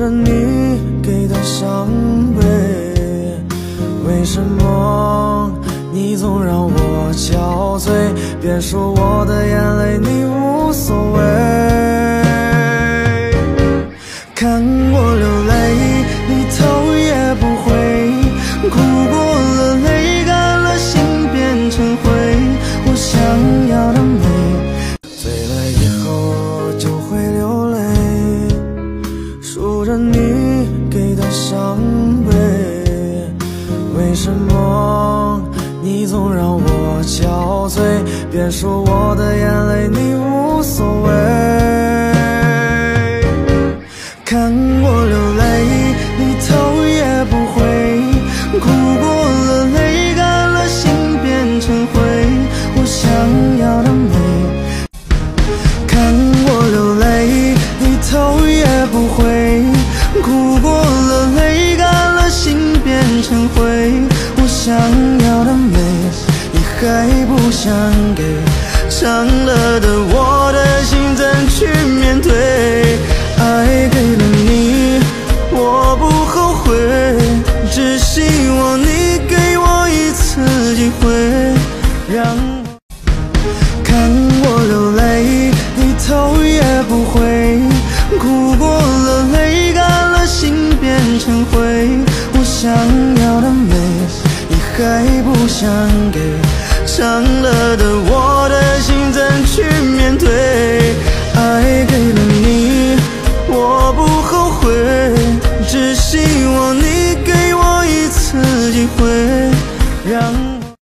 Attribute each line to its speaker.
Speaker 1: 着你给的伤悲，为什么你总让我憔悴？别说我的眼泪你无所谓，看我流泪你头也不回，哭过了泪干了心变成灰，我想要的美醉了以后就会流泪，数着你给的伤悲，为什么你总让我憔悴？别说我的眼泪你无所谓，看我流泪你头也不回，哭过了泪干了心变成灰，我想要的美，看我流泪你头也不回，哭过了泪干了心变成灰，我想要的美你还不想给，伤了的我的心怎去面对？爱给了你我不后悔，只希望你给我一次机会，让我看我流泪你头也不回，哭过了泪干了心变成灰，我想要的美你还不想给，